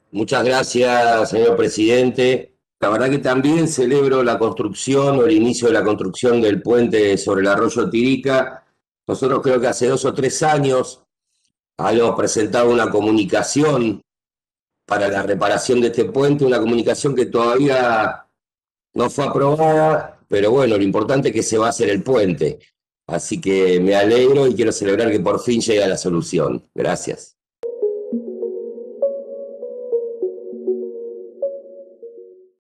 Muchas gracias, señor presidente. La verdad que también celebro la construcción o el inicio de la construcción del puente sobre el arroyo Tirica. Nosotros creo que hace 2 o 3 años habíamos presentado una comunicación para la reparación de este puente, una comunicación que todavía no fue aprobada, pero bueno, lo importante es que se va a hacer el puente. Así que me alegro y quiero celebrar que por fin llega la solución. Gracias.